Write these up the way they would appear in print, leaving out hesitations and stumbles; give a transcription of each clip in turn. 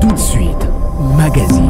Tout de suite, magazine.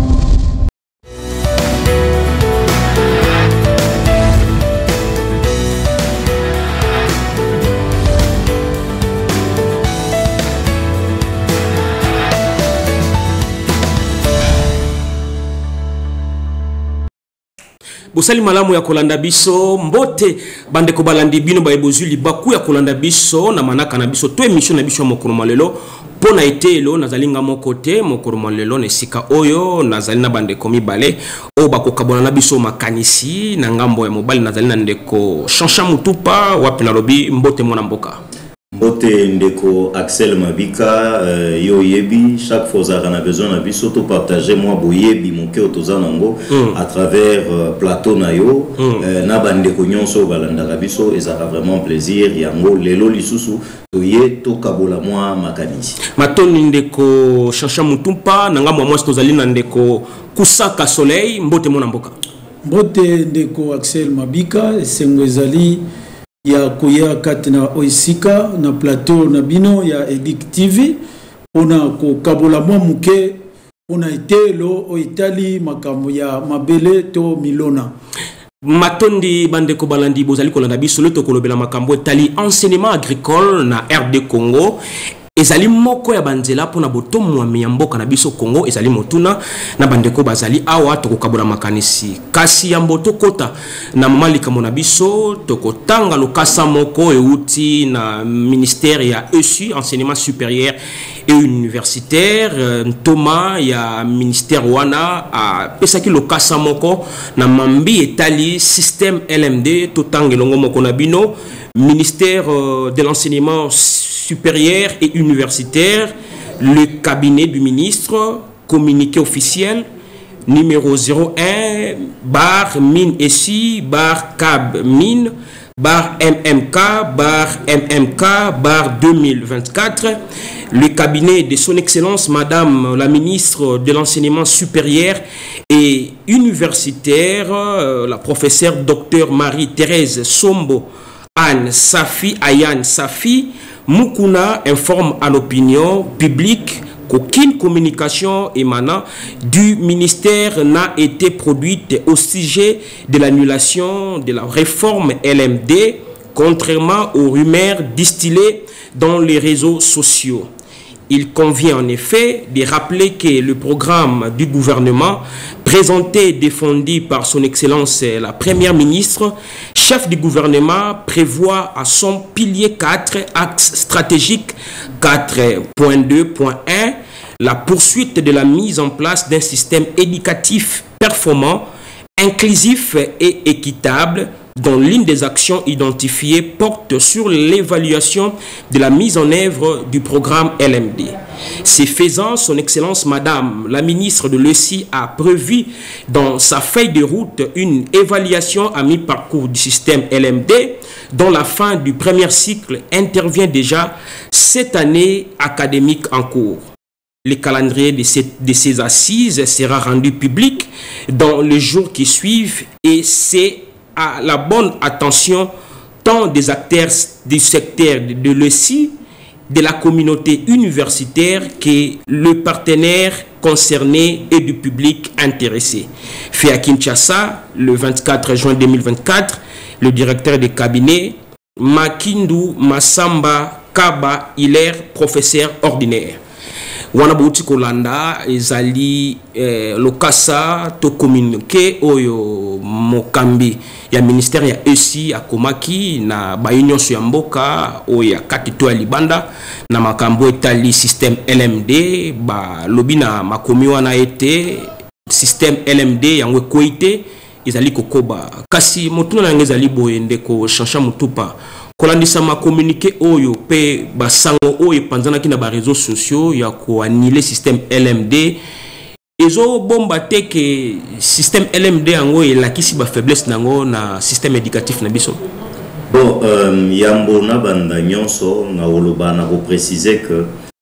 Bosali malamu ya kolanda biso mbote bande ko balandi bino ba ebozuli baku ya kolanda biso na manaka na biso to émission na biso mokolo malelo pona etelo nazalinga mokote mokolo malelo ne sika oyo nazali na bande komi balé o bakokabona na biso makanisi na ngambo ya mobali nazali na ndeko Chanchan Mutupa wapi na lobi mbote mwana mboka Mbote ndeko Axel Mabika yo yebi chaque fois on a besoin na biso to partager moi boyebi mon cœur tozanango à travers plateau na yo na bande ko nyonso balanda biso et ça a vraiment plaisir yango lelo lisusu toye to kabola moi makanisi matoni ndeko Chanchan Mutupa na ngambo moi tozali na ndeko Kusaka Soleil mbote mwana mboka mbote ndeko Axel Mabika sengwezali ya koya katina oisika na plateau na bino ya Edic TV ona ko kabola mwa muke ona itelo o Itali makambo ya mabele to milona matondi bande ko balandi bozali kolanda biso le to kolobela makambo Itali enseignement agricole na RD Congo ezali moko ya banzela pona botomo ya mboka na biso Congo ezali motuna na bandeko bazali awa tokokabona makanisi kasi ya mboto kota na malika mona biso tokotanga lokasa moko euti na ministère ya ESU enseignement supérieur et universitaire Thomas ya ministère wana a pesaki lokasa moko na mambi etali système LMD totangelongo moko na bino ministère de l'enseignement supérieur et universitaire, le cabinet du ministre, communiqué officiel, numéro 01, bar mine SI, bar cab mine, bar MMK, bar 2024, le cabinet de son excellence, madame la ministre de l'enseignement supérieur et universitaire, la professeure docteur Marie-Thérèse Sombo, Anne Safi, Ayane Safi, Mukuna informe à l'opinion publique qu'aucune communication émanant du ministère n'a été produite au sujet de l'annulation de la réforme LMD, contrairement aux rumeurs distillées dans les réseaux sociaux. Il convient en effet de rappeler que le programme du gouvernement présenté et défendu par son Excellence la Première ministre, chef du gouvernement, prévoit à son pilier 4 axes stratégiques 4.2.1 la poursuite de la mise en place d'un système éducatif performant, inclusif et équitable, dont l'une des actions identifiées porte sur l'évaluation de la mise en œuvre du programme LMD. C'est faisant, son Excellence Madame la ministre de l'ESI a prévu dans sa feuille de route une évaluation à mi-parcours du système LMD dont la fin du premier cycle intervient déjà cette année académique en cours. Le calendrier de ces assises sera rendu public dans les jours qui suivent et c'est à la bonne attention tant des acteurs du secteur de l'ESI, de la communauté universitaire que le partenaire concerné et du public intéressé. Fait à Kinshasa, le 24 juin 2024, le directeur de cabinet Makindu Masamba Kaba Hilaire, professeur ordinaire. Wana bouti kolanda ezali lokasa to communiqué oyo mokambi ya ministère ya ESI akomaki na bayunion ya mboka oya katito ya libanda na makambo etali système LMD ba lobina makomi wana ete système LMD yango koite ezali kokoba kasi motuna na ezali boyende ko Chanchan Mutupa kolandisa ma communiqué oyo pe basango oyo panzana ki na ba réseaux sociaux ya ko annuler système LMD ezo bomba te que système LMD yango elakisi ba faiblesse nango na système éducatif na biso. Bon yambo na banda nyonso na oloba na ko préciser que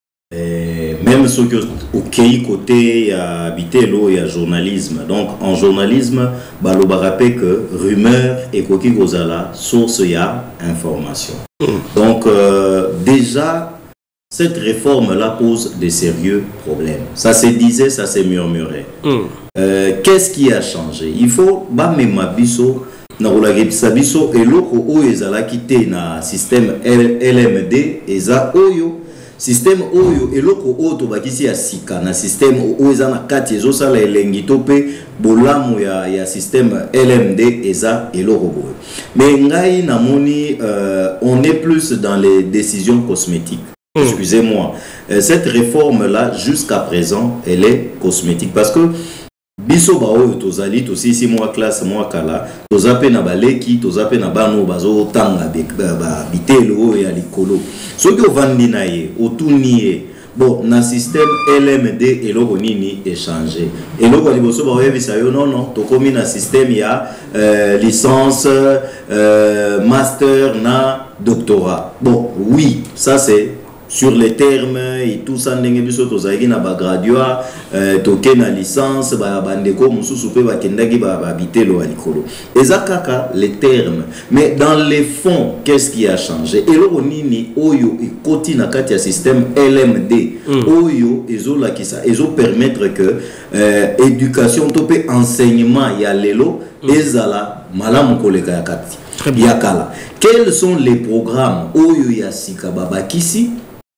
même ceux qui au côté ya habité l'eau et journalisme. Donc en journalisme, baloba rappelle que rumeur et koki gozala source ya information. Donc déjà cette réforme-là pose de sérieux problèmes. Ça se disait, ça se murmurait. Qu'est-ce qui a changé? Il faut Bamemabiso, Narulagebisabiso, et l'autre Oyezala quitté na système LMD, Eza Oyo. Système Oyo, et l'autre auto bakisi ya Sika, na système Oyezana Kati, Ezosa la Elengitope, Bolamu ya système LMD, Eza et l'autre. Mais Ngai Namoni, on est plus dans les décisions cosmétiques. Excusez-moi, cette réforme-là, jusqu'à présent, elle est cosmétique. Parce que, biso ba oyo tozali tosi si moi classe moi kala tozape na baleki tozape na bano bazo tanga ba bitelo ya likolo soki ovandi na ye otuni bon na système LMD eloko nini échanger eloko liboso ba oyebisa yo non tokomi na système ya licence master na doctorat. Bon oui, ça c'est sur les termes et tout ça, n'engebiso tozaki na ba graduat, toke na licence, ba bandeko mususu pe ba kendaki ba bitelo alikolo. Ezakaka les termes, mais dans les fonds, qu'est-ce qui a changé? Eloko nini oyo ekoti na kati ya système LMD. Oyo ezola kisa, ezo permettre que éducation topé enseignement ya lelo ezala malamu koleka ya kati. Yakala. Quels sont les programmes oyo ya sika babakisi?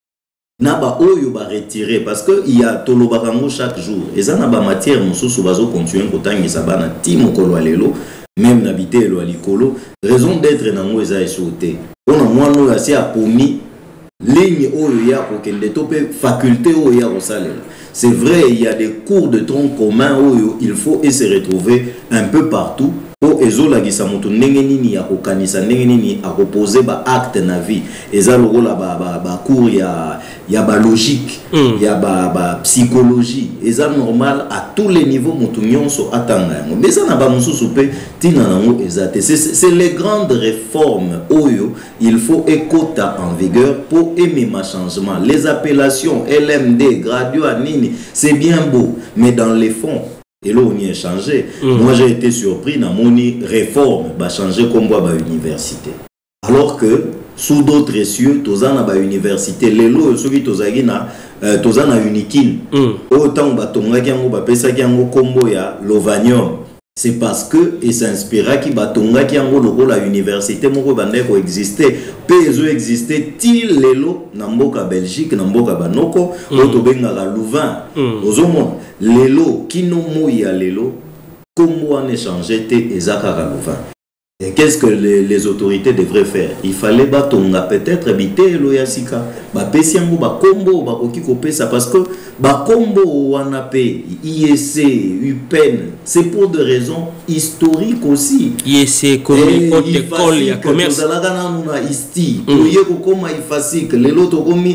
Naba oyo ba retirer parce que il y a tolobakango chaque jour et ça na ba matière mususu bazo continuer kotangisa bana timo kolo alelo même nabité lo alikolo raison d'être na ngo eza esoté on a moi no asi a pomi ligne oyo ya kokende topé faculté oyo ya kosalela. C'est vrai, il y a des cours de tronc commun oyo il faut et se retrouver un peu partout. Po ezola gisamutu ndenge nini ya kokanisa ndenge nini a reposer ba acte na vie eza lokola ba cours ya ba logique ya ba psychologie eza normal à tous les niveaux mutu nyonso atanga yango mais ça na ba mususu pe tina nango ezate c'est les grandes réformes oyo il faut écouter en vigueur pour aimer ma changement. Les appellations LMD graduat nini c'est bien beau mais dans les fonds et là, on y a changé. Moi, j'ai été surpris dans mon réforme, bah changer comme moi, bah université. Alors que sous d'autres cieux, tozana ba université, les lots, ceux qui tozagina, tozana unikin. Autant bah tonga kiango, bah pesa kiango combo ya Lovanium. C'est parce que et s'inspira qui batonga kiango loko la université moko bandeko exister, peso exister til lelo na mboka Belgique, na mboka banoko, otobenga la Louvain. Ozomona lelo kino moya lelo comme on échanger te ezaka la Louvain. Et qu'est-ce que les autorités devraient faire? Il fallait batonga peut-être habiter loyasika ba pesiango ba kombo ba okiko pesa parce que ba kombo wanape IEC UPEN c'est pour des raisons historiques aussi. IEC comme haute école ya commerce zalagana na isti oye ko koma ifasik lelo to komi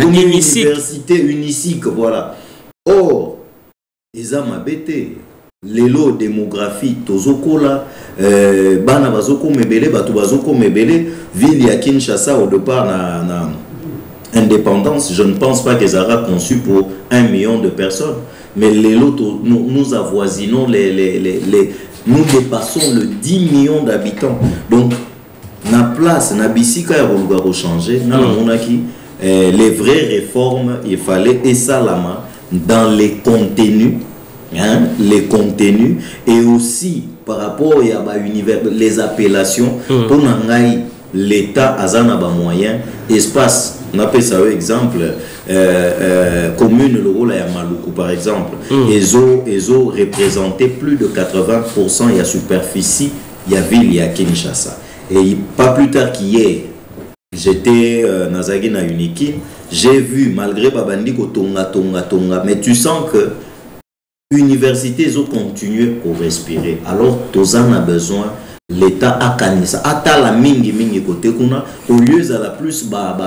université unique voilà. Or eza mabete lelo démographie tozokola bana bazoko mebele batu bazoko mebele ville ya Kinshasa au départ na indépendance je ne pense pas que ça sera conçu pour 1 million de personnes mais lelo nous avoisinons nous dépassons le 10 millions d'habitants donc na place na bisika ya boluga changer na monaki les vraies réformes il fallait et salama dans les contenus. Hein, les contenus et aussi par rapport à univers les appellations pour n'engager l'État a ba moyen espace on appelle ça exemple commune le rôle à Maluku par exemple EZO représentait plus de 80% il y a superficie il y a ville il y a Kinshasa et pas plus tard qu'hier j'étais Nazagi na Uniki j'ai vu malgré babandi ko tonga mais tu sens que universités ont continué pour respirer. Alors, tous en a besoin. L'État a canisa. Ata la mingi côté kuna. Au lieu de la plus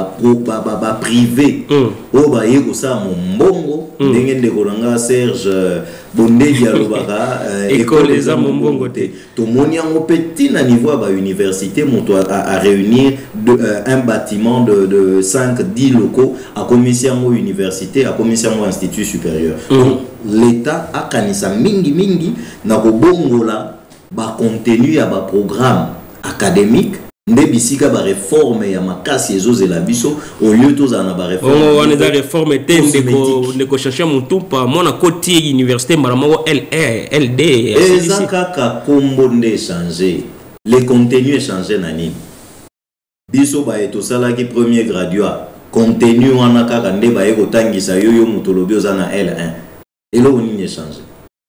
privé. Oh ba yego sa mombongo. Dengen de kolanga Serge Bondé dialobaka. École des mombongo te. Tout moni en petit na niveau ba université monto à réunir un bâtiment de 5-10 locaux à commission université à commission institut supérieur. L'État a kanisa mingi na kobongola ba contenu ya ba programme académique nde bisika ba réforme ya makasi ezozela biso au lieu tozana ba réforme on est dans réforme ndeko chercher mutupa mona koti université maramo LD ezaka kombo nde changer les contenus échangés na nini biso ba etosala ki premier graduat contenu wana kaka nde ba ekotangisa yo mutolobi ozana L1 elo nini échanger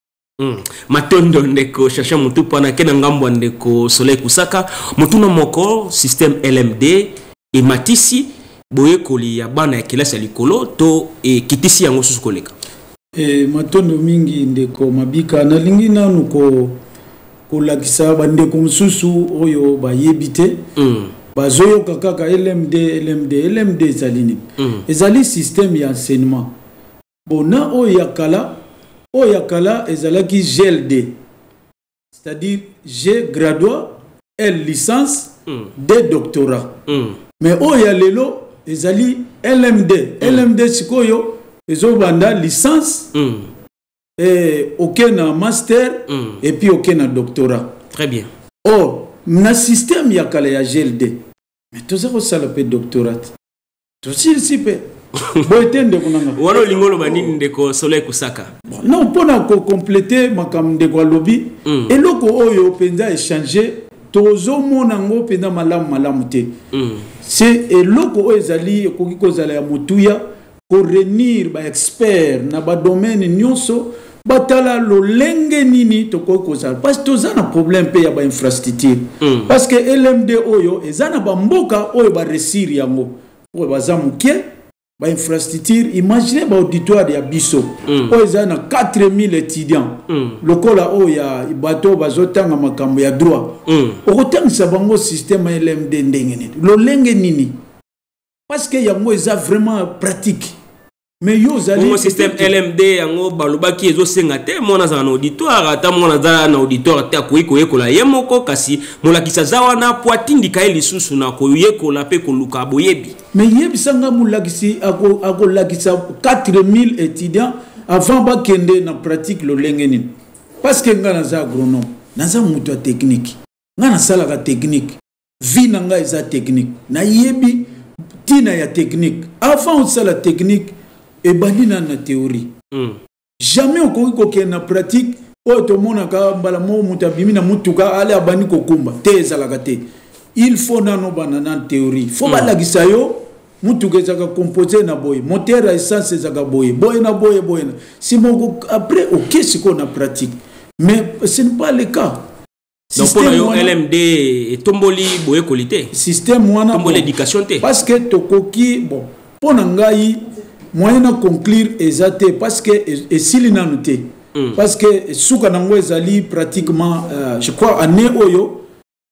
matondo ndeko chercher mutupa na kena ngambo ndeko Soleil Kusaka mutuna moko système LMD et matisi boye koli ya bana ya kilasi ya likolo to kitisi yango susu koleka matondo mingi ndeko Mabika nalingi nanu ko lakisa bandeko mususu oyo bayebite bazoyo kaka LMD ezalini ezali système ya enseignement bona oyo yakala ezalaki GLD c'est-à-dire G graduat L licence D doctorat mais oyo lelo ezali LMD sikoyo ezobanda licence aucun master et puis aucun doctorat. Très bien. Or, na système ya kala ya GLD. Mais tout ça resala pe doctorat. Tout si pe. Boetende kunanga. Wano lingolo banini ndeko Soleil Kusaka. Non, pona ko compléter makam ndeko lobi et loko oyo penza échanger tozo monango penza malamu te. C'est eloko ezali ko zala ya mutuya pour réunir ba expert na ba domaine nyonso batala lo lenge nini to ko ça parce que toza na problème pe ya ba infrastructure parce que LMD oyo ezana ba mboka oyo ba resir yango oyo bazamuke ba infrastructure imaginez ba auditoire ya biso oyo ezana 4000 étudiants lokola oyo ya bato bazotanga makambo ya droit okotangisa bango système LMD ndenge nini lo lenge nini parce que yango eza vraiment pratique. Mais yo zali système LMD yango balobaki ezo senga te mona za na auditoire ata mona za na auditoire te akoyiko yekola yemoko kasi molakisa za wana poitindi kai lisusu na koyekola pe koluka boyebi mais yebisanga molakisi ako lakisa 4000 étudiants avant ba kende na pratique lo lengeni parce que ngana za agronome naza mutu technique ngana sala ka technique vie nanga eza technique na yebi tina ya technique avant sala technique et bandina na théorie jamais okoko na pratique oto monaka mbala mo mutabimi na mutuka ale abani kokumba te ezalaka te il faut nano banana théorie faut balagisa yo mutuka ezaka composé na boye moteur à essence ezaka boye na boye si moko après ok siko na pratique mais ce n'est pas le cas. Donc pour yo LMD et tomboli boye qualité système wana tomboli éducation te parce que tokoki bon pona ngai moyen à conclure exacté parce que et s'il n'a noté parce que souka nango ezali pratiquement je crois année oyo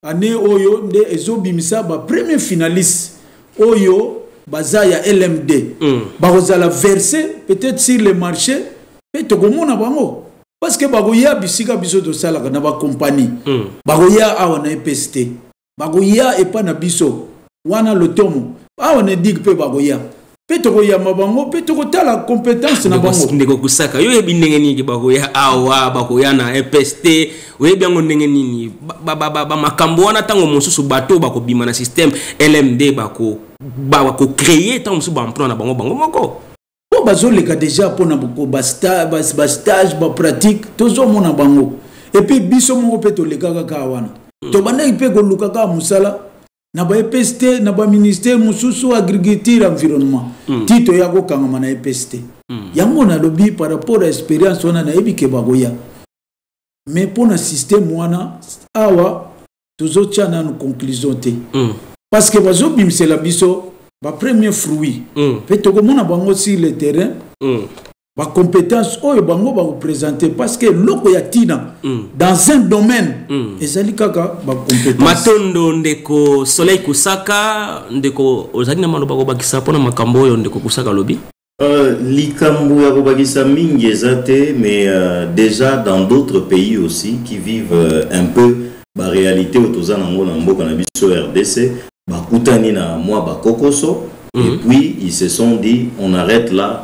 de ezobimisa ba premier finaliste oyo bazaya LMD bazala verser peut-être sur le marché et to komona bango parce que bagoya bisika biso to sala na ba compagnie bagoya awana EPST bagoya epa na biso wana lotomo awana dig pe bagoya petoko ya mabango petoko tala compétence na bango ndeko Kusaka yo yebi ndenge nini bakoya awa bakoya na EPST oyebi yango ndenge nini ba makambo wana tango mosusu bato bakobima na système LMD bako créer tango mosusu ba emploi na bango moko po bazoleka déjà pona boko ba stage ba pratique tozo mona bango et puis biso moko peto leka kaka wana to banda ipe ko luka ka musala na ba EPST na ba ministère mususu agriculture environnement tito ya ko kangama na EPST yango na lobby par rapport à expérience wana na ebike bagoya mais pour na système wana awa tozo tchana na conclusion te parce que bazo bimsela biso ba premier fruit peto ko mona bango sur le terrain ba compétence oyo bango ba représenter parce que loko ya tina dans un domaine ezali kaka ba compétence matondo ndeko Soleil Kusaka ndeko ozali na maloba ko bakisa pona makambo oyo ndeko Kusaka lobi likambo ya ko bakisa mingi ezate mais déjà dans d'autres pays aussi qui vivent un peu ba réalité otozana ngo na mboka na biso RDC ba kutani na moi ba kokoso et puis ils se sont dit on arrête là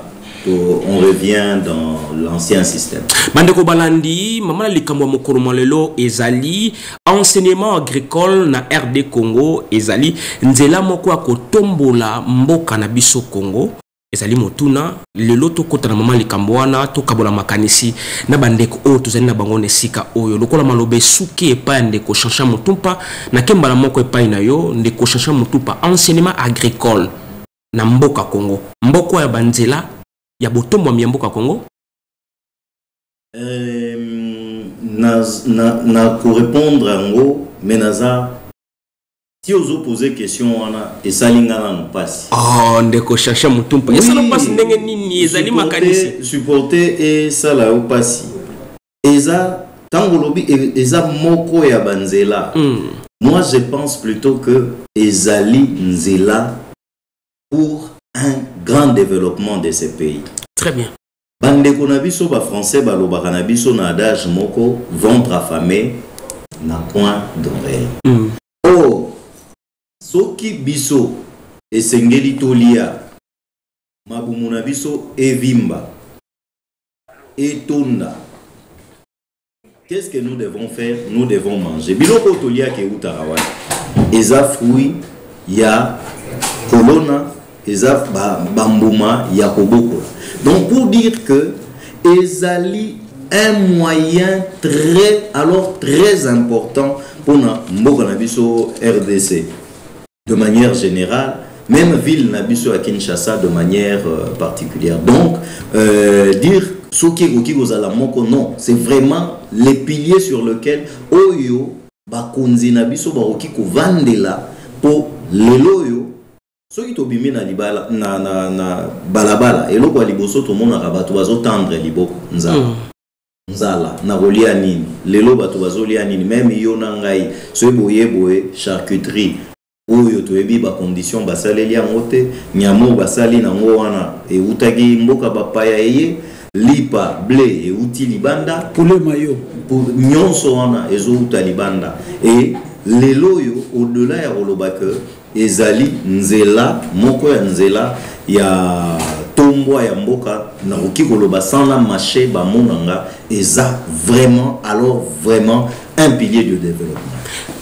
on revient dans l'ancien système. Bandeko Balandi, maman likambo mokoro malelo ezali enseignement agricole na RD Congo ezali nzela moko ya kotombola mboka na biso Congo ezali motuna lelo to kota na maman likambo wana to kabola makanisi na bandeko o tozali na bango nesika oyo lokola malobe suki epa ndeko changer mutumpa na kembala moko epa na yo ndeko changer mutumpa enseignement agricole na mboka Congo mboko ya banzela ya botombo ya mboka Congo. Na pour répondre en gros, mais naza si vous posez question wana esalingana no passe. Oh ndeko chacha mutumpa. Oui, esala passe ndenge nini ezali makanisi. Supporter et sala au passe. Eza tango lobi eza moko ya banzela. Moi je pense plutôt que ezali nzela pour un grand développement de ces pays. Très bien. Bandeko na biso ba français ba lobaka na biso na adage moko ventre affamé na point d'oreille. Oh soki biso esengeli tolia mabumu na biso evimba etonda. Qu'est-ce que nous devons faire? Nous devons manger. Biloko tolia ke utarawa. Eza fruit ya colonna, eza bambuma ya koboko. Donc pour dire que ezali un moyen très important pour Mboka Nabiso RDC de manière générale, même ville Nabiso à Kinshasa de manière particulière. Donc dire Soki Gozala Moko, non, c'est vraiment les piliers sur lesquels Oyo Bakonzi Nabiso Baroki ko vandela pour leloyo. Soki tobimi na libala na balabala eloko liboso to mona rabato bazo tendre liboko nzala na rolia nini lelo bato bazolia nini même yo na ngai so boye charcuterie oyo to ebi ba condition basaleli ngote nyamo basali na ngo wana e utagi mboka bapaya eye lipa blé e uti libanda poulet mayo pour nyonso wana ezo uta libanda et lelo yo au-delà ya rolobaka ezali nzela moko ya nzela ya tombo ya mboka na okikoloba sans la marché ba monanga eza vraiment alors vraiment un pilier de développement.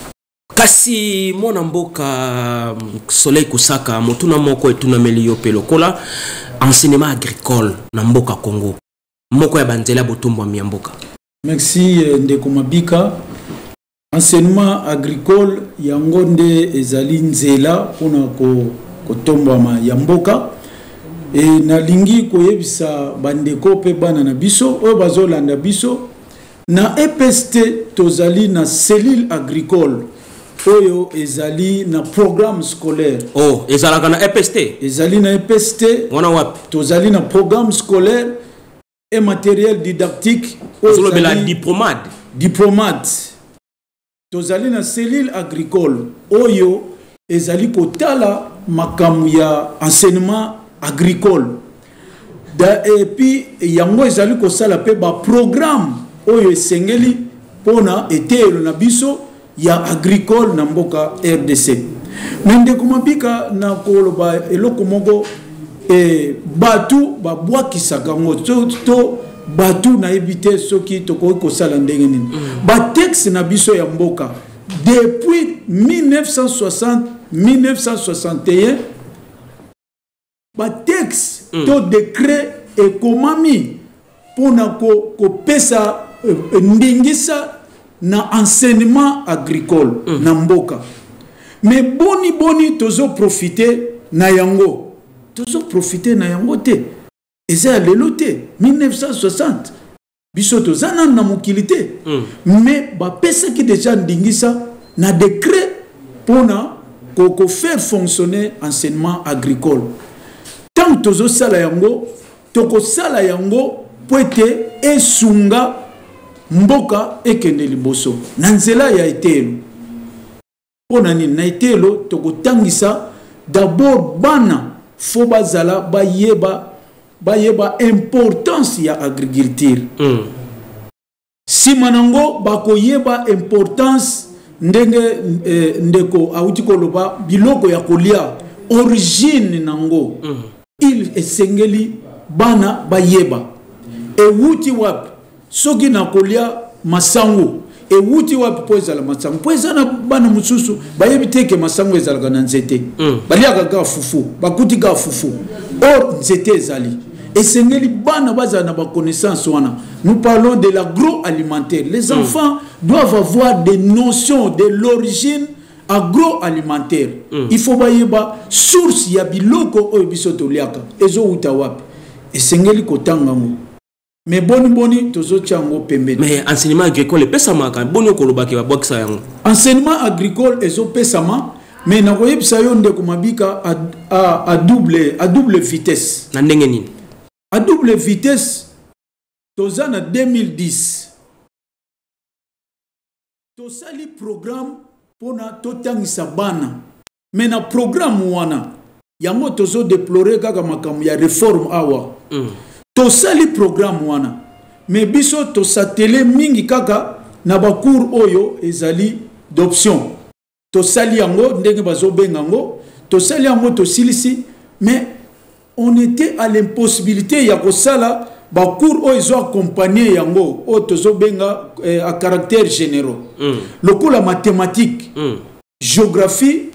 Kasi mona mboka soleil kusaka motuna moko etuna melio pelokola enseignement agricole na mboka Congo moko ya banzela botombo ya mboka. Merci ndeko Mabika. Enseignement agricole yangonde ezali nzela pona ko tombama ya mboka e nalingi koyebisa bandeko pe bana na biso oyo bazolanda biso na EPST tozali na cellule agricole oyo ezali na programme scolaire. Oh ezalaka na EPST ezali na EPST wana wapi tozali na programme scolaire et matériel didactique ozolo bela diplomate tozali na cellule agricole oyo ezali kotala makamu ya enseignement agricole et puis yango ezali kosala pe ba programme oyo esengeli pona etelo na biso ya agricole na mboka RDC. Mende kumabika na koloba eloko moko batu babwakisaka ngo to batu na ebite soki toko ko sala ndenge nini ba texte na biso ya mboka depuis 1961 ba texte to décret ekomami pona ko pesa ndingisa na enseignement agricole na mboka mais boni tozo profiter na yango te eza lelo te 1960 biso tozana na mokilité mais ba pesa ki déjà ndingisa na décret pona ko faire fonctionner enseignement agricole tant tozo sala yango toko sala yango poete esunga mboka ekende liboso na nzela ya etelo pona ni na etelo toko tangisa d'abord bana fo bazala bayeba importance ya agriculture si manango bakoyeba importance ndenge ndeko auti koloba biloko ya kolia origine nango il esengeli bana bayeba ewuti wapi soki na kolia masango ewuti wapi po ezala masango po ezana bana mususu bayebi teke masango ezalaka na nzete baliaka ka fufu bakuti ka fufu or nzete ezali esengeli bana bazala na ba connaissance wana. Nous parlons de l'agroalimentaire. Les enfants doivent avoir des notions de l'origine agroalimentaire. Il faut bayeba source ya biloko oyo biso toliaka ezo utawapi esengeli kotangango. Mais boni tozo tiango pembe. Mais enseignement agricole pesama ka boni kolobaki ba boksa yango. Enseignement agricole ezo pesama mais na koyebisa yo ndeko mabika à double vitesse. Na ndenge nini? À double vitesse tozana 2010. Tosali programme pona totangisa bana. Mais na programme wana yango tozo déplorer kaka makamu ya réforme awa. Tosali programme wana. Mais biso to satellé mingi kaka na ba cours oyo ezali d'option. Tosali yango ndenge bazo bengango, tosali yango tosilisi mais on était à l'impossibilité ya kosala ba cours oyo zo accompagner yango o tozo benga à caractère généraux. La mathématique, géographie,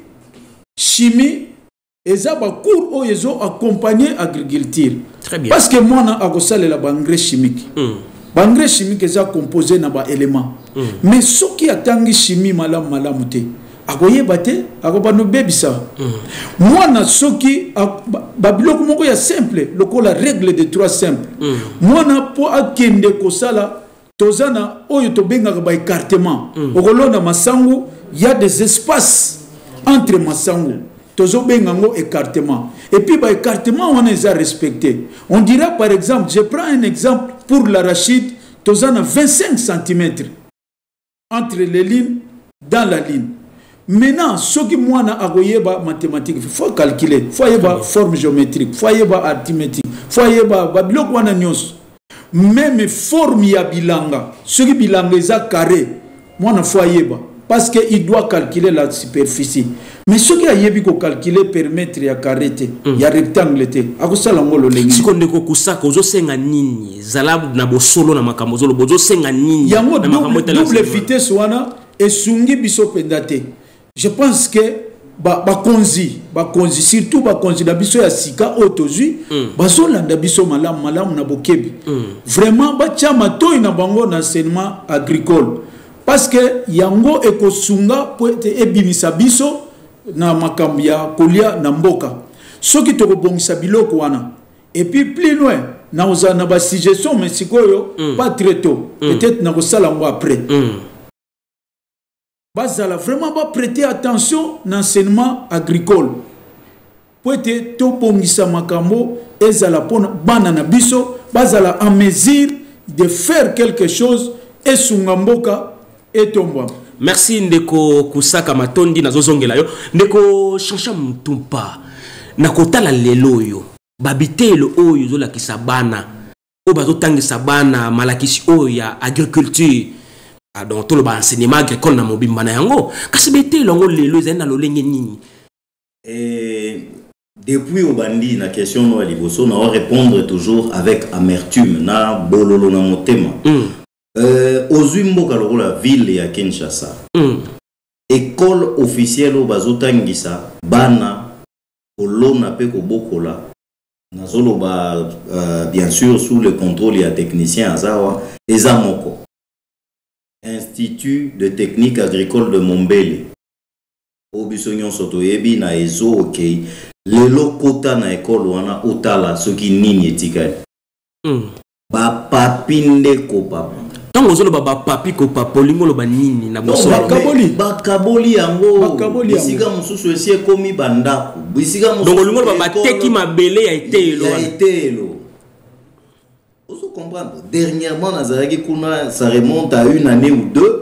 chimie eza ba cours oyo zo accompagner agriculture. Très bien. Parce que moi na akosala la engrais chimique. Engrais chimique eza composé na ba éléments. Mais ce qui atangi chimie malamu te akoyeba te akobano bebisa. Moi na soki babiloko moko ya simple lokola règle de 3 simple. Moi na po akende kosala tozana oyo to benga ba écartement. Okolona masangu il y a des espaces entre masangu. Tozo benga ngo écartement. Et puis ba écartement on les a respecté. On dira par exemple, je prends un exemple pour l'arachide, tozana 25 cm entre les lignes dans la ligne. Maintenant, ce qui moi na agoyeba mathématique, il faut calculer, il faut yeba forme géométrique, il faut yeba arithmétique, il faut yeba babiloko wana nyos. Même forme ya bilanga, ce qui bilanga eza carré, moi na faut yeba parce que il doit calculer la superficie. Mais ce qui a yebi ko calculer permettre ya carré te, ya rectangle te, akosala ngolo lengi. Si konde ko kusaka ozo senga nini, zalabu na bosolo na makambo zolo bozo senga nini. Yango double vitesse wana esungi biso pendate. Je pense que bakonzi surtout bakonzi na biso ya sika otozui bazolanda biso malamu na bokebi vraiment batia matoi na bango na enseignement agricole parce que yango ekosunga po ebimisa biso na makambo ya kolia na mboka soki tokobongisa biloko wana et puis plus loin na ozana ba suggestion mais sikoyo pas très tôt peut-être na kosala ngo après. Bazala vraiment pas prêter attention à l'enseignement agricole. Pour être tout bongisa makambo, ezala pona banana biso, bazala en mesure de faire quelque chose et sungamboka et tomba. Merci ndeko kusaka matondi na zozongela yo. Ndeko chacha mtumpa. Na kotala lelo yo. Babitelo oyo zo la kisabana. O bazo tangisa bana malakisi oyo ya agriculture. Donc tout le enseignement agricole na mobimba na yango kasi bete longo lelo ezana lolenge nini. Et depuis au bandi na question no liboso na répondre toujours avec amertume na bololo na motema. Ozwimbo kaloko la ville ya Kinshasa. École officielle au bazotangisa bana kolona pe ko bokola nazolo ba bien sûr sous le contrôle ya technicien azawa ezamoko. Institut de technique agricole de Mombele. Obisonyon sotoyebi na ezo okay. Lelo kota na école wana otala soki nini etikali. Ba papinde ko papa. Tango zolo ba papi ko papa lingolo ba nini na boso. Bakaboli yango. Bisika mususu esi ekomi bandako. Bisika mususu. Donc lingolo ba teki mabele ya etelo. Ya etelo. Vous comprenez? Dernièrement, ça remonte à 1 année ou 2.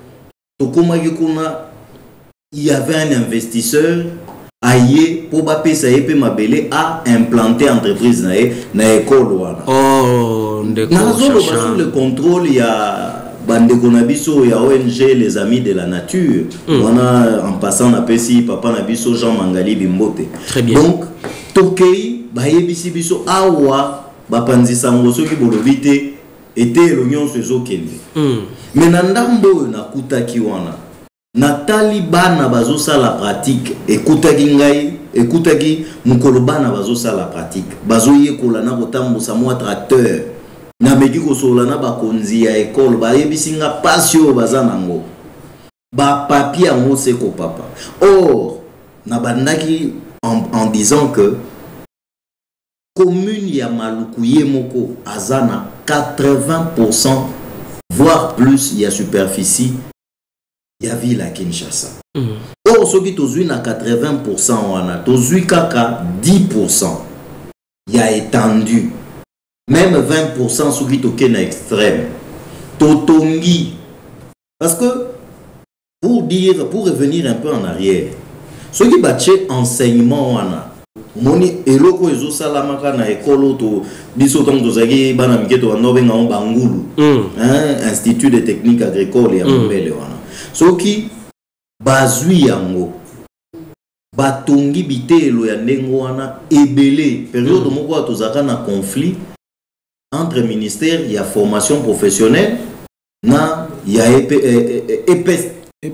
Il y avait un investisseur aïe pour à implanter entreprise na école. Oh, sous le contrôle, il y a Bandekonabiso, il y a ONG, les amis de la nature. On a en passant na pesi papa nabiso Jean Mangali Bimbote. Très bien. Donc, Tokei, Baye Biso Awa. bapanzisa ngo soki bolobi te ete elonyo sezo kende mais na ndambo na kutaki wana natali bana bazosala pratique ekutaki ngai ekutaki mukolo bana bazosala pratique bazoyekola na kotambusa mwa tracteur na meki kosola na bakonzi ya ekole bayebisinga pasio baza nango ba papier yango seko papa or na bandaki en disant que commune ya Malukuye moko azana 80% voire plus ya superficie ya ville à Kinshasa. Or soki tozui na 80% wana tozui kaka 10% ya étendu. Même 20% soki toke na extrême. Totongi. Parce que pour revenir un peu en arrière, soki bache enseignement wana moni eloko ezo salamaka na ekolo to biso tong tozaki bana miketo wanobenga on bangulu Institut de technique agricole ya mbele wana soki bazui yango batongi bitelo ya ndengo wana ebele période moko tozaka na conflit entre ministère ya formation professionnelle na ya EPS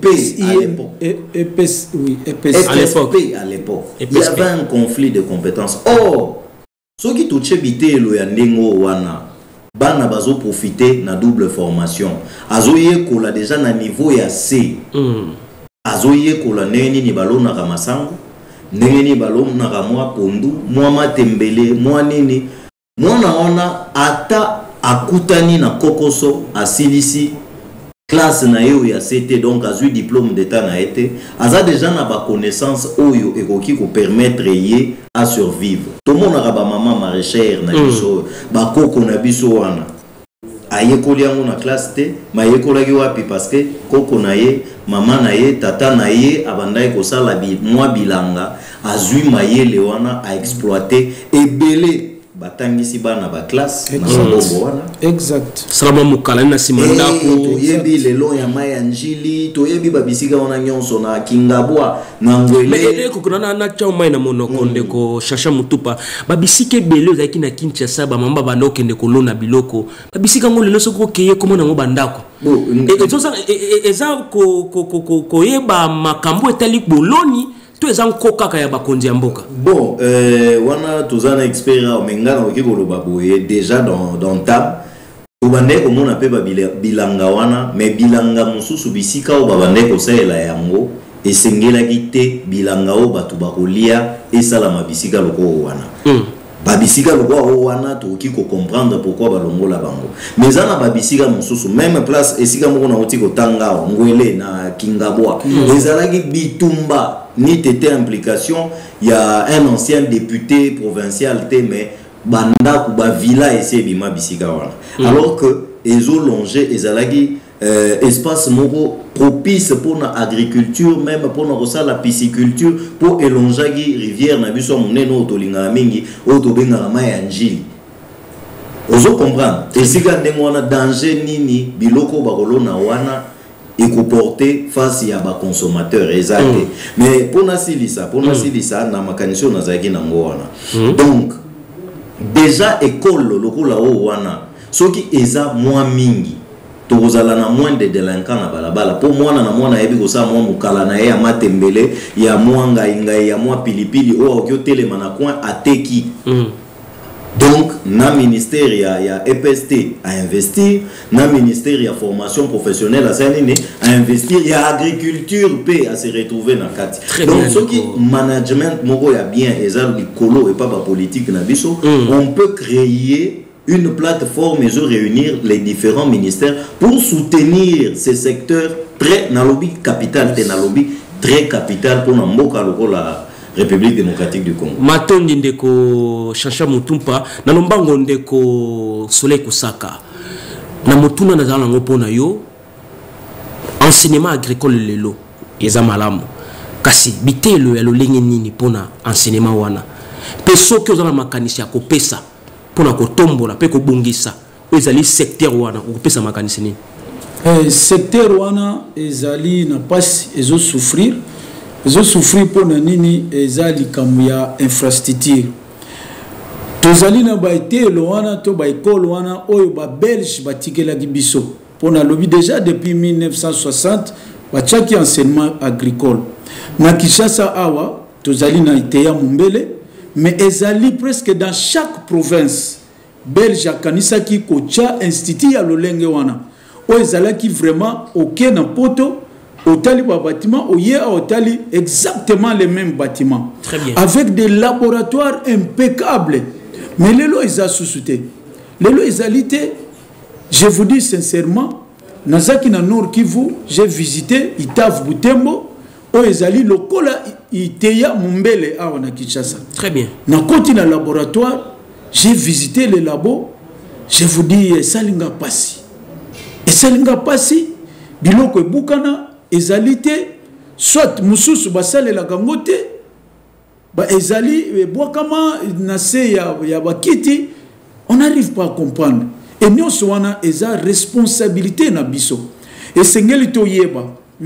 à l'époque. Il y avait un conflit de compétences. Or, ceux qui touchaient bitelo ya ndengo wana, bana bazo profiter na double formation. Azoye kola déjà na niveau ya C. Azoye kola neni ni balo na kamasango, neni ni balo na kamwa pondu, mwa matembele, mwa nini. Mwana wana ata akutani na kokoso asilisi classe na yo ya CT donc a eu diplôme d'état na été aza déjà na ba connaissance oyo ekoki ko permettre ye à survivre tout monde na ba maman maraîchère na biso ba koko na biso wana ayekoli yango na classe T ma yekolaki wapi parce que koko na ye maman na ye tata na ye abandai ko sala mwa bilanga azui mayele wana a exploiter ebele batangisi bana ba classe na bongo wana exact salama mukala na simanda ko yebi lelo ya maya njili to yebi babisika wana nyonso na kingabwa na ngwele ko kuna na cha mai na monoko ndeko shasha mutupa babisike bele za kina Kinshasa ba mamba banoke ndeko lona biloko babisika ngole leso ko keye komo na ngobandako eza ko yeba makambo etali boloni tu es en coca kaya bakonzi ya mboka. Bon, wana tozana expert omenga na okiko lo baboye déjà dans tab. Obande ko mona pe bilanga wana, mais bilanga mususu bisika o babande ko saela yango esengela kite bilanga o batu bakolia esalama bisika loko wana. Babisika loko wana to okiko comprendre pourquoi balongola bango. Mais ana babisika mususu même place esika moko na otiko tanga ngwele na kingabwa. Ezalaki bitumba ni tété implication, il y a un ancien député provincial mais banda kuba villa essaie bima bisika wana. Alors que ezo longer ezalagi espace moko propice pour la agriculture même pour la pisciculture pour elongeagi rivière na biso moneno tolinga mingi oto benga maya njili. Ozo comprendre esika ndengo wana danger nini biloko bakolona wana et porter face à bas consommateurs exact mais pour na silisa na makanisho na zaki na ngwana donc déjà école lokola o wana soki eza moins mingi tozala na moins de délinquants na balabala pour mwana na mwana yebi ko sa mwa mukala na ya matembele ya mwanga ingai ya mwa pilipili o okyo telema na coin ateki donc na ministère ya EPST à investir na ministère ya formation professionnelle à investir ya agriculture p à se retrouver dans kati donc ce qui management moko ya bien ezal likolo et pas ba politique na biso on peut créer une plateforme et réunir les différents ministères pour soutenir ces secteurs très na lobby capital te na lobby très capital pour na mboka lokola République démocratique du Congo. Matondi ndeko Chacha Mutumpa na lombango ndeko Soleil Kusaka. Na mutuna na zala ngopo na yo enseignement agricole lelo eza malamu. Kasi bitelo ya lolenge nini pona enseignement wana. Peso ki ozala makanisi ya kopesa pona kotombola pe ko bungisa. Ezali secteur wana kopesa makanisi nini? Secteur wana ezali na pasi ezo souffrir. Ils ont souffert pour nini ezali kamu ya infrastructure tozali na ba etelo wana to ba école wana oyo ba belge batikelaki biso pona lobi déjà depuis 1960 batiaki enseignement agricole na Kinshasa awa tozali na iteya mumbele mais ezali presque dans chaque province belge akanisaki kocha institut ya lolenge wana oyo ezalaki vraiment aucun na poto otali ba bâtiment oye otali exactement les mêmes bâtiments. Très bien. Avec des laboratoires impeccables. Mais les lois ils ont sous-souté. Les lois ils ont. Je vous dis sincèrement, Nazaki na Nord Kivu, j'ai visité Itav Butembo, o ezali lokola iteya mumbele awa na Kinshasa. Très bien. Na côté na laboratoire, j'ai visité les labos. Je vous dis salinga pasi. Et salinga pasi biloko ebukana ezalité soit mususu basale la gangote ba ezali boakama na se ya bakiti on n'arrive pas à comprendre et nous soana eza responsabilité na biso et sengeli to yeba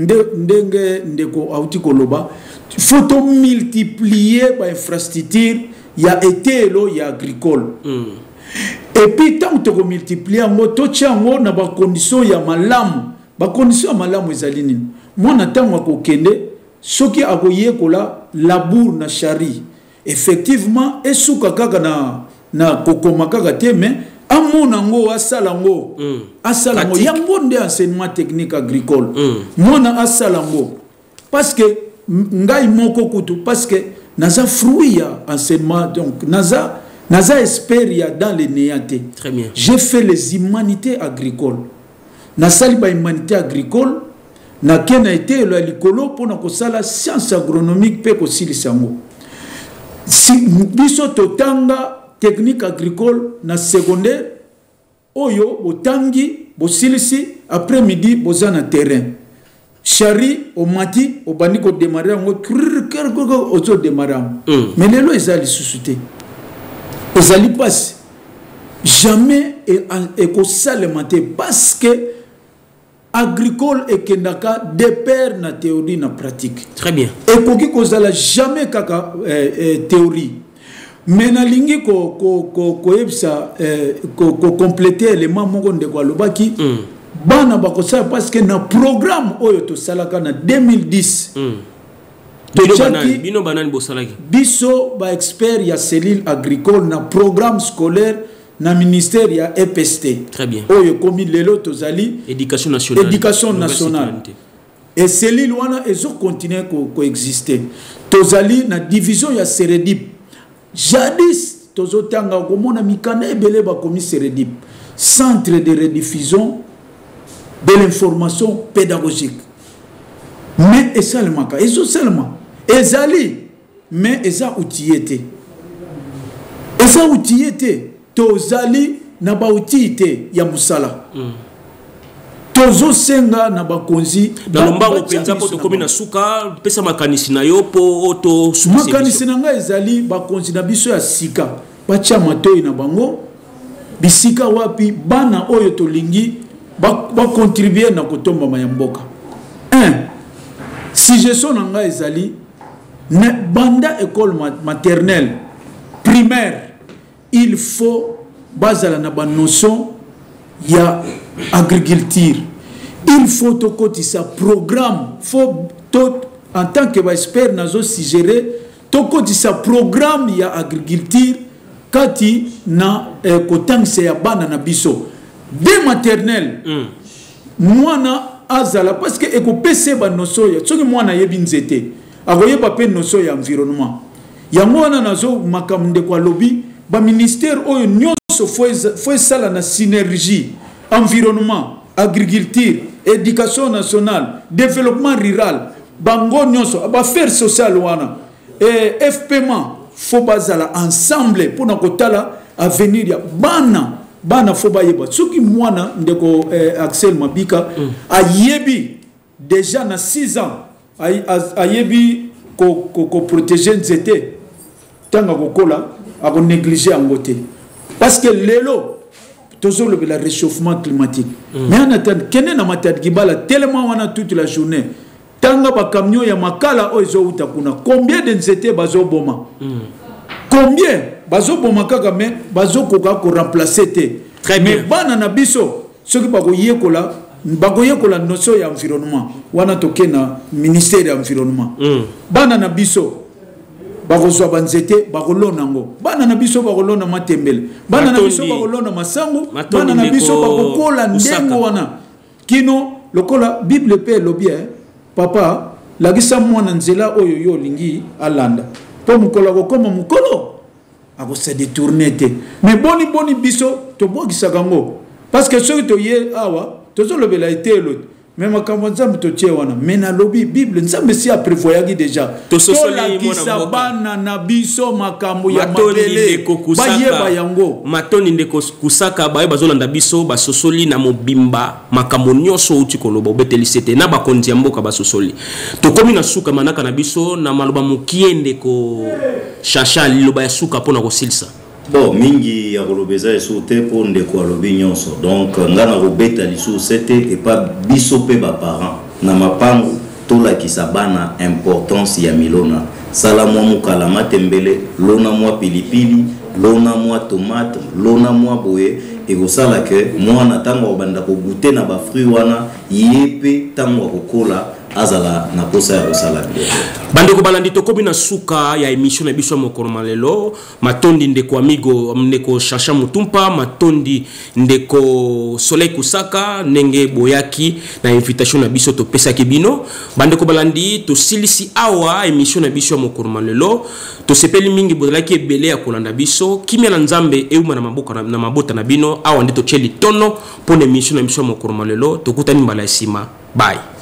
ndeko auti koloba faut multiplier ba infrastructure ya etelo ya agricole et puis tant que multiplier ngo to chango na ba condition ya malamu ba condition ya malamu ezali nini mwana tango akokende soki akoyekola labour na chari effectivement esuka kaka na kokoma kaka te mais amona ngo asala ngo yango nde enseignement technique agricole mwana asala ngo parce que ngai moko kutu parce que naza fruit ya enseignement donc naza espéria dans les néantés. Très bien. J'ai fait les humanités agricoles na sali ba humanité agricole na kena été le likolo pona ko sala science agronomique pe ko silisango si biso totanga technique agricole na secondaire oyo botangi bosilisi après midi bozana terrain chari au mati au bandi ko démarrer ngo ozo démarrer mais lelo ezali susute ezali passe jamais et ko salemate parce que agricole et kendaka de pair na théorie na pratique. Très bien. Et koki kozala jamais kaka théorie. Mais na lingi ko yebsa ko compléter élément moko ndeko alobaki bana bakosa parce que na programme oyo to salaka na 2010 bino banani bosalaki biso ba expert ya cellule agricole na programme scolaire na ministère ya EPST. Très bien. Oyo komi lelo tozali éducation nationale. Éducation nationale. Et cellule wana ezo continuer ko exister. Tozali na division ya Seredip. Jadis tozotanga komona mikana ebele ba komi Seredip. Centre de rediffusion de l'information pédagogique. Mais seulement ezo seulement ezali mais eza outillé. Eza outillé tozali na ba outillé ya musala. Tozo senga na bakonzi dans lombango penza poto komi na suka pesa makanisi na yo po oto makanisi na nga ezali bakonzi na biso ya sika bacha matoi na bango bisika wapi bana oyo tolingi ba contribuer na kotomba mayamboka. Si je son nga ezali na banda école maternelle primaire il faut bazala na ba notion ya agriculture. Il faut to kotisa programme faut to en tant que expert nazo suggérer to kotisa programme ya agriculture kati na kotangse ya bana na biso dès maternelle mwana azala parce que eko pese ba notion ya soki mwana yebi nzete akoyeba pe notion ya environnement ya mwana nazo makamde kwa lobby ba ministère oyo nyonso faut sala na synergie environnement agriculture éducation nationale développement rural bango nyonso ba faire social wana et FPMA faut bazala ensemble pour na kotala avenir ya bana faut bayeba soki mwana ndeko Axel Mabika ayebi déjà na 6 ans ayebi ko protéger nzete tanga kokola ako négliger angote parce que lelo toujours le réchauffement climatique mais on attend kene na matad gibala tellement wana toute la journée tanga ba camion ya makala ozo uta kuna combien de nzete bazo boma combien bazo bomakaka mais bazo koka ko remplacer te. Très bien. Mais bana na biso ceux qui bakoyekola notion ya environnement wana toke na ministère de l'environnement. Bana na biso bakozwa banzete bakolona ngo. Bana na biso bakolona matembele. Bana na biso bakolona masango. Bana na biso bakokola ndengo wana. Kino lokola Bible pe lobie papa lagisa mwana nzela oyo yo lingi alanda. Po mukolo kokoma mukolo ako se détourner te. Mais boni biso to bokisa kango. Parce que ceux to ye awa to le bela été l'autre. Même quand on zam to tie wana mais na lobby Bible nzambe si a prévoyaki déjà. To lagisa bana na biso makambo ya mabele. Bayeba yango. Matoni ndeko kusaka baye bazolanda biso basosoli na mobimba makambo nyonso uti koloba obeteli sete na bakonzi ya mboka basosoli. To komi na suka manaka na biso na maloba mukiende ko chacha liloba ya suka pona ko silsa. Bon, mingi ya kolobeza esote po ndeko alobi nyonso. Donc ngana robeta liso sete et pas biso pe ba parents na mapango tola kisabana importance ya milona. Sala mwa mukala matembele, lona mwa pilipili, lona mwa tomate, lona mwa boye et ko sala ke mwana tango obanda ko goûter na ba fruit wana yepe tango kokola azala na posa ya kosala biloko. Bandeko balandi tokobi na suka ya émission na biso mokolo lelo matondi ndeko amigo ndeko Chacha Mutumpa matondi ndeko Soleil Kusaka nenge boyaki na invitation na biso to pesa kibino bandeko balandi to silisi awa émission na biso mokolo lelo to sepeli mingi bodalaki ebele ya kolanda biso kimia na nzambe euma na maboka na mabota na bino awa ndito cheli tono pone émission na biso mokolo lelo to kutani mbala sima bye.